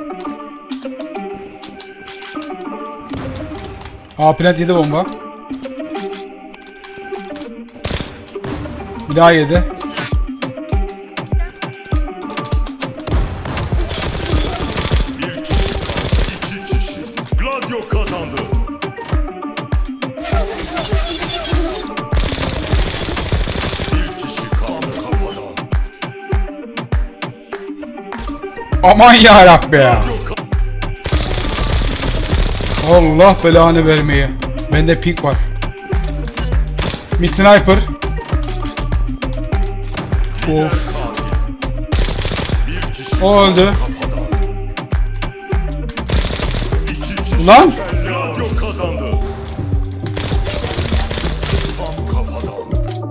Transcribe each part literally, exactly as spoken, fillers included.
A plant yedi bomba. Bir daha yedi. Bir kişi kaldı. İki kişi. Gladio kazandı. Bir kişi kaldı kafadan. Aman yarabbi ya. Allah belanı vermeye. Bende pik var. Mid sniper. Of. O öldü. Ulan. Gladio kazandı. Tam kafadan.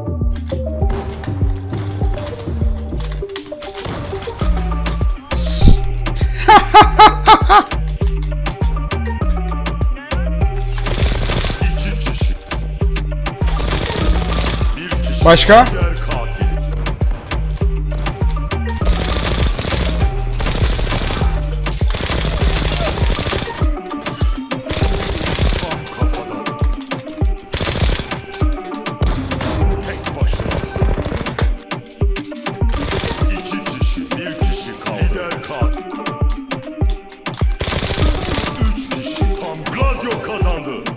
İki kişi. Bir kişi. Başka? Diğer katil. Tam kafadan. Tek başınasın. İki kişi. Bir kişi kaldı. Lider katil. Üç kişi. Tam Gladio kazandı.